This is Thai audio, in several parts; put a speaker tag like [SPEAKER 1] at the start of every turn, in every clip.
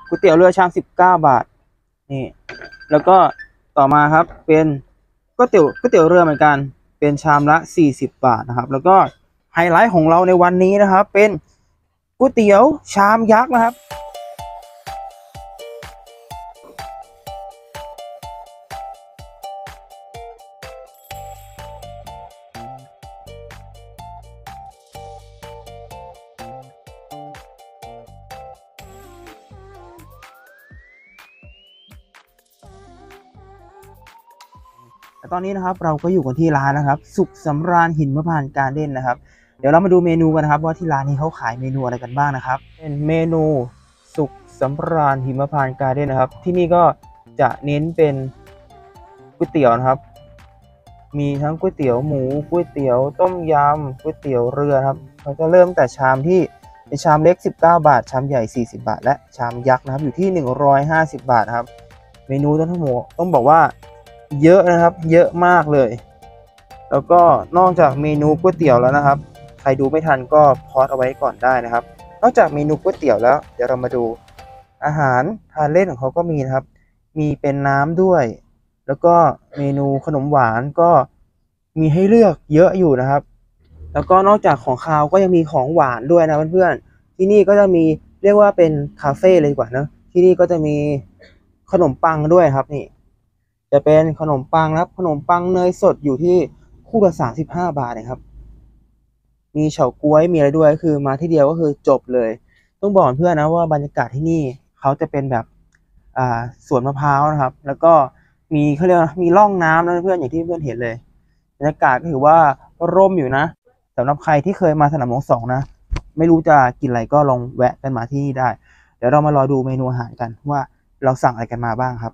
[SPEAKER 1] ก๋วยเตี๋ยวเรือชาม19 บาทนี่แล้วก็ต่อมาครับเป็นก๋วยเตี๋ยวเรือเหมือนกันเป็นชามละ40 บาทนะครับแล้วก็ไฮไลท์ของเราในวันนี้นะครับเป็นก๋วยเตี๋ยวชามยักษ์นะครับตอนนี้นะครับเราก็อยู่กันที่ร้านนะครับสุขสำราญหินมะพร้าวการ์เด้นนะครับเดี๋ยวเรามาดูเมนูกันนะครับว่าที่ร้านนี้เขาขายเมนูอะไรกันบ้างนะครับเป็นเมนูสุขสำราญหิมพานต์การ์เด้นนะครับที่นี่ก็จะเน้นเป็นก๋วยเตี๋ยวนะครับมีทั้งก๋วยเตี๋ยวหมูก๋วยเตี๋ยวต้มยำก๋วยเตี๋ยวเรือครับเขาจะเริ่มแต่ชามที่เป็นชามเล็ก19 บาทชามใหญ่40 บาทและชามยักษ์นะครับอยู่ที่150 บาทครับเมนูทั้งหมดต้องบอกว่าเยอะนะครับเยอะมากเลยแล้วก็นอกจากเมนูก๋วยเตี๋ยวแล้วนะครับใครดูไม่ทันก็พอสเอาไว้ก่อนได้นะครับนอกจากเมนูก๋วยเตี๋ยวแล้วเดี๋ยวเรามาดูอาหารทานเล่นของเขาก็มีนะครับมีเป็นน้ำด้วยแล้วก็เมนูขนมหวานก็มีให้เลือกเยอะอยู่นะครับแล้วก็นอกจากของคาวก็ยังมีของหวานด้วยนะเพื่อนๆที่นี่ก็จะมีเรียกว่าเป็นคาเฟ่เลยดีกว่านะที่นี่ก็จะมีขนมปังด้วยครับนี่จะเป็นขนมปังนะครับขนมปังเนยสดอยู่ที่คู่ละ35 บาทนะครับมีเฉาก๊วยมีอะไรด้วยคือมาที่เดียวก็คือจบเลยต้องบอกเพื่อนนะว่าบรรยากาศที่นี่เขาจะเป็นแบบสวนมะพร้าวนะครับแล้วก็มีเขาเรียกมีร่องน้ำนะเพื่อนอย่างที่เพื่อนเห็นเลยบรรยากาศก็ถือว่าร่มอยู่นะสำหรับใครที่เคยมาสนามหลวง2นะไม่รู้จะกินอะไรก็ลองแวะกันมาที่นี่ได้เดี๋ยวเรามารอดูเมนูอาหารกันว่าเราสั่งอะไรกันมาบ้างครับ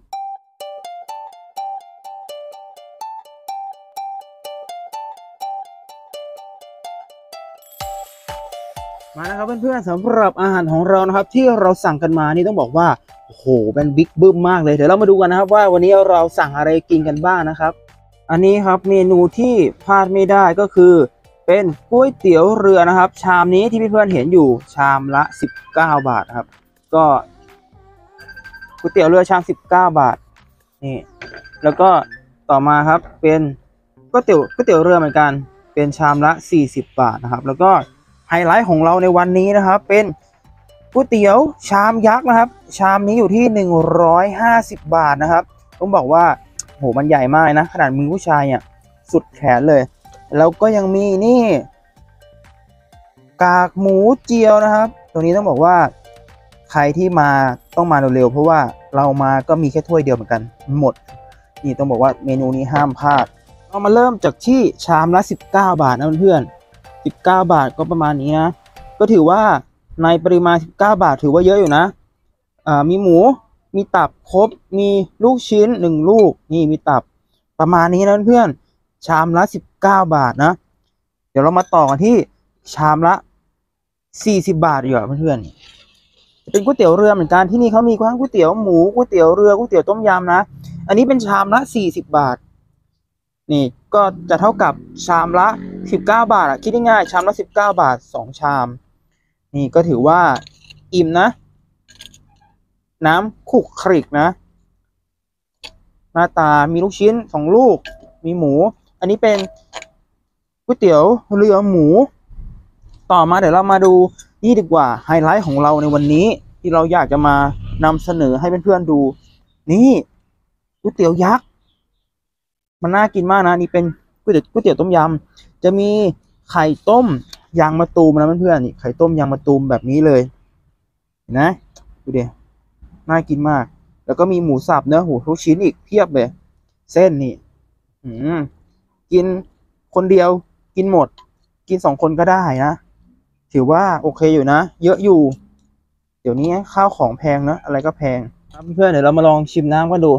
[SPEAKER 1] มานะครับเพื่อนๆสำหรับอาหารของเรานะครับที่เราสั่งกันมานี่ต้องบอกว่าโอ้โหเป็นบิ๊กบึ้มมากเลยเดี๋ยวเรามาดูกันนะครับว่าวันนี้เราสั่งอะไรกินกันบ้างนะครับอันนี้ครับเมนูที่พลาดไม่ได้ก็คือเป็นก๋วยเตี๋ยวเรือนะครับชามนี้ที่เพื่อนๆเห็นอยู่ชามละ19 บาทครับก็ก๋วยเตี๋ยวเรือชาม19 บาทนี่แล้วก็ต่อมาครับเป็นก๋วยเตี๋ยวเรือเหมือนกันเป็นชามละ40 บาทนะครับแล้วก็ไฮไลท์ของเราในวันนี้นะครับเป็นก๋วยเตี๋ยวชามยักษ์นะครับชามนี้อยู่ที่150 บาทนะครับต้องบอกว่าโหมันใหญ่มากนะขนาดมือผู้ชายเนี่ยสุดแขนเลยแล้วก็ยังมีนี่กากหมูเจียวนะครับตัวนี้ต้องบอกว่าใครที่มาต้องมาเร็วๆเพราะว่าเรามาก็มีแค่ถ้วยเดียวเหมือนกันหมดนี่ต้องบอกว่าเมนูนี้ห้ามพลาดเรามาเริ่มจากที่ชามละ19 บาทนะเพื่อนๆ19 บาทก็ประมาณนี้นะก็ถือว่าในปริมาณ19 บาทถือว่าเยอะอยู่นะมีหมูมีตับครบมีลูกชิ้น1ลูกนี่มีตับประมาณนี้นะเพื่อนชามละ19 บาทนะเดี๋ยวเรามาต่อกันที่ชามละ40 บาทดีกว่าเพื่อนๆเป็นก๋วยเตี๋ยวเรือเหมือนกันที่นี่เขามีทั้งก๋วยเตี๋ยวหมูก๋วยเตี๋ยวเรือก๋วยเตี๋ยวต้มยำนะอันนี้เป็นชามละ40 บาทนี่ก็จะเท่ากับชามละ19 บาทคิดง่ายๆชามละ19 บาท2ชามนี่ก็ถือว่าอิ่มนะน้ำขลุกคลิกนะหน้าตามีลูกชิ้น2ลูกมีหมูอันนี้เป็นก๋วยเตี๋ยวเรือหมูต่อมาเดี๋ยวเรามาดูนี่ดีกว่าไฮไลท์ของเราในวันนี้ที่เราอยากจะมานำเสนอให้เพื่อนๆดูนี่ก๋วยเตี๋ยวยักษ์มันน่ากินมากนะนี่เป็นก๋วยเตี๋ยวต้มยำจะมีไข่ต้มยางมะตูมนะเพื่อนๆนี่ไข่ต้มยางมะตูมแบบนี้เลยเห็นไหมดูดิน่ากินมากแล้วก็มีหมูสับเนื้อหูทุกชิ้นอีกเพียบเลยเส้นนี่กินคนเดียวกินหมดกิน2 คนก็ได้นะถือว่าโอเคอยู่นะเยอะอยู่เดี๋ยวนี้ข้าวของแพงนะอะไรก็แพงครับเพื่อนเดี๋ยวเรามาลองชิมน้ำกันดู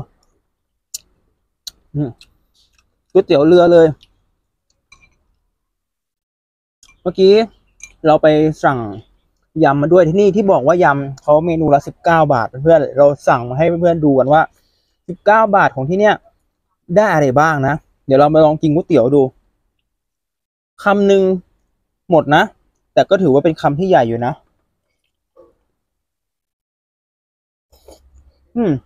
[SPEAKER 1] ก๋วยเตี๋ยวเรือเลยเมื่อกี้เราไปสั่งยำมาด้วยที่นี่ที่บอกว่ายำเขาเมนูละ19 บาทเพื่อนเราสั่งมาให้เพื่อนๆดูกันว่า19 บาทของที่เนี้ยได้อะไรบ้างนะเดี๋ยวเรามาลองกินก๋วยเตี๋ยวดูคำหนึ่งหมดนะแต่ก็ถือว่าเป็นคำที่ใหญ่อยู่นะอืม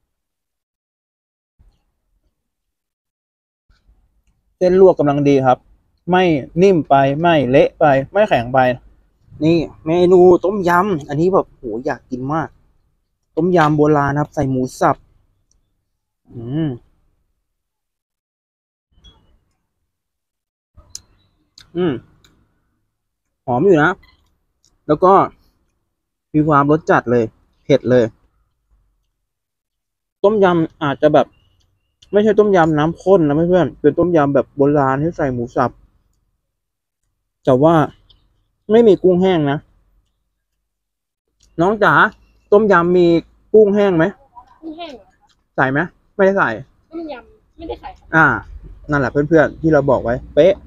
[SPEAKER 1] เส้นลวกกำลังดีครับไม่นิ่มไปไม่เละไปไม่แข็งไปนี่เมนูต้มยำอันนี้แบบโหอยากกินมากต้มยำโบราณครับใส่หมูสับอืมอืมหอมอยู่นะแล้วก็มีความรสจัดเลยเผ็ดเลยต้มยำอาจจะแบบไม่ใช่ต้มยำน้ำข้นนะเพื่อนๆเป็นต้มยำแบบโบราณที่ใส่หมูสับแต่ว่าไม่มีกุ้งแห้งนะน้องจ๋าต้มยำมีกุ้งแห้งไหม
[SPEAKER 2] กุ้งแห้งเหรอ
[SPEAKER 1] ใส่ไหมไม่ได้ใส่
[SPEAKER 2] ต้มยำไม่ได้ใส่ค่ะ
[SPEAKER 1] นั่นแหละเพื่อนๆที่เราบอกไว้เป๊ะ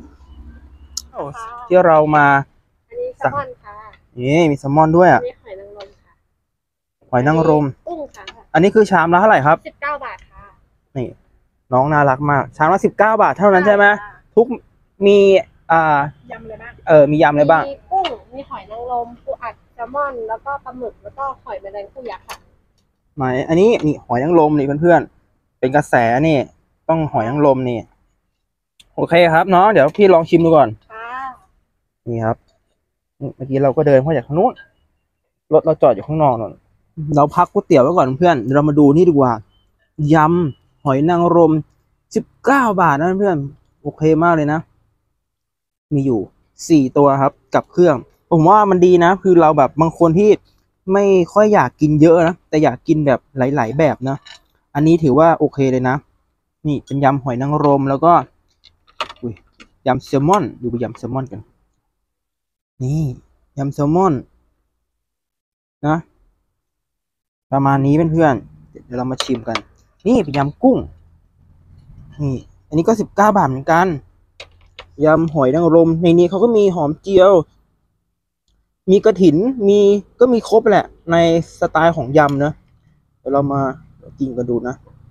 [SPEAKER 1] ที่เรามา
[SPEAKER 2] อันนี้แซล
[SPEAKER 1] สั่ง
[SPEAKER 2] มอนค่ะ
[SPEAKER 1] นี่มีแซลมอนด้วย
[SPEAKER 2] อัน
[SPEAKER 1] อ่ะ
[SPEAKER 2] นี้หอยนางรมค่ะ
[SPEAKER 1] หอยนางรม
[SPEAKER 2] กุ้งค่ะ
[SPEAKER 1] อันนี้คือชามละเท่าไหร่ครับ
[SPEAKER 2] 19 บาทค่ะ
[SPEAKER 1] นี่น้องน่ารักมากชามละ19 บาทเท่านั้นใช่ไหมทุกมี
[SPEAKER 2] ยำเลยบ้าง
[SPEAKER 1] มียำอะไรบ้าง
[SPEAKER 2] มีกุ้งมีหอยนางรมปูอัดแซลมอนแล้วก็ปลาหมึกแล้วก็หอยแมลงภู่ยักษ์ค่ะ
[SPEAKER 1] ไหนอันนี้นี่หอยนางรมนี่เพื่อนๆเป็นกระแสนี่ต้องหอยนางรมนี่โอเคครับน้องเดี๋ยวพี่ลองชิมดูก่อน
[SPEAKER 2] ค่ะ
[SPEAKER 1] นี่ครับเมื่อกี้เราก็เดินเข้าจากทางนู้นรถเราจอดอยู่ข้างนอกนนเราพักก๋วยเตี๋ยวไว้ก่อนเพื่อนเดี๋ยวเรามาดูนี่ดีกว่ายำหอยนางรม19 บาทนะเพื่อนโอเคมากเลยนะมีอยู่4 ตัวครับกับเครื่องผมว่ามันดีนะคือเราแบบบางคนที่ไม่ค่อยอยากกินเยอะนะแต่อยากกินแบบหลายๆแบบนะอันนี้ถือว่าโอเคเลยนะนี่เป็นยำหอยนางรมแล้วก็ยำแซลมอนดูไปยำแซลมอนกันนี่ยำแซลมอนนะประมาณนี้เพื่อนๆเดี๋ยวเรามาชิมกันนี่เป็นยำกุ้งนี่อันนี้ก็19 บาทเหมือนกันยำหอยนางรมในนี้เขาก็มีหอมเจียวมีกระถินก็มีครบแหละในสไตล์ของยำนะเดี๋ยวเรามากินกันดูนะ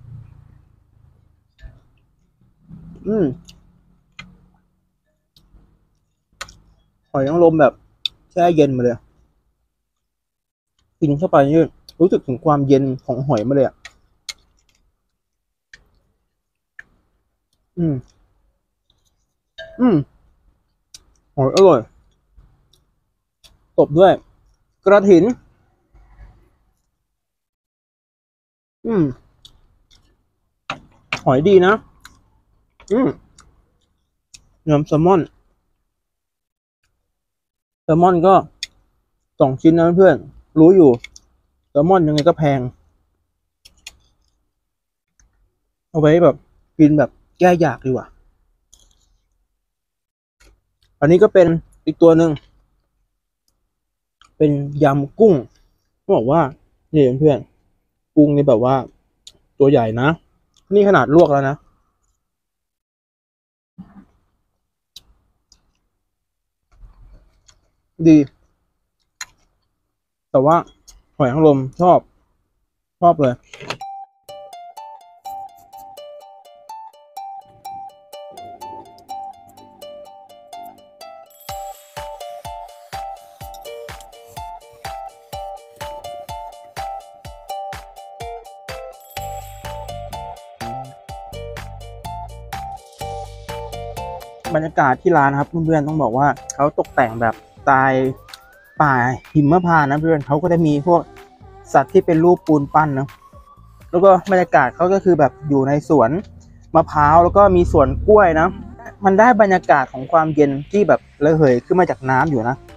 [SPEAKER 1] หอยนางรมแบบแช่เย็นมาเลยกินเข้าไปนี่รู้สึกถึงความเย็นของหอยมาเลยอ่ะอืมอืมหอยอร่อยตบด้วยกระถินหอยดีนะยำแซลมอนก็2 ชิ้นนะเพื่อนรู้อยู่แซลมอนยังไงก็แพงเอาไว้แบบกินแบบแก้อยากดีกว่าอันนี้ก็เป็นอีกตัวหนึ่งเป็นยำกุ้งเขาบอกว่านี่เพื่อนกุ้งนี่แบบว่าตัวใหญ่นะนี่ขนาดลวกแล้วนะดีแต่ว่าหอยนางรมชอบเลยบรรยากาศที่ร้านครับเพื่อนๆต้องบอกว่าเขาตกแต่งแบบสไตล์ป่าหิมพานต์นะเพื่อนเขาก็จะมีพวกสัตว์ที่เป็นรูปปูนปั้นนะแล้วก็บรรยากาศเขาก็คือแบบอยู่ในสวนมะพร้าวแล้วก็มีสวนกล้วยนะมันได้บรรยากาศของความเย็นที่แบบระเหยขึ้นมาจากน้ำอยู่นะ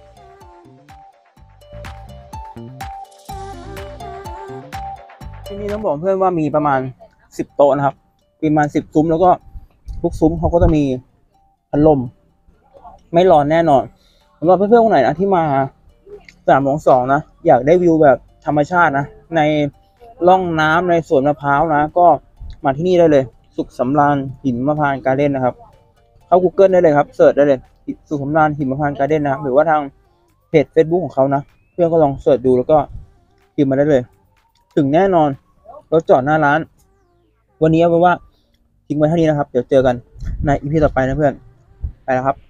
[SPEAKER 1] ที่นี่ต้องบอกเพื่อนว่ามีประมาณ10 โต๊ะนะครับประมาณ10 ซุ้มแล้วก็ทุกซุ้มเขาก็จะมีพัดลมไม่ร้อนแน่นอนสำหรับเพื่อนๆคนไหนนะที่มา322นะอยากได้วิวแบบธรรมชาตินะในร่องน้ำในสวนมะพร้าวนะก็มาที่นี่ได้เลยสุขสำราญหินมะพร้าวการ์เด้นนะครับเข้า Google ได้เลยครับเสิร์ชได้เลยสุขสำราญหินมะพร้าวการ์เด้นนะหรือว่าทางเพจ Facebook ของเขานะเพื่อนก็ลองเสิร์ชดูแล้วก็พิมพ์มาได้เลยถึงแน่นอนรถจอดหน้าร้านวันนี้เอาไว้ว่าทิ้งไว้เท่านี้นะครับเดี๋ยวเจอกันในอีพีต่อไปนะเพื่อนไปแล้วครับ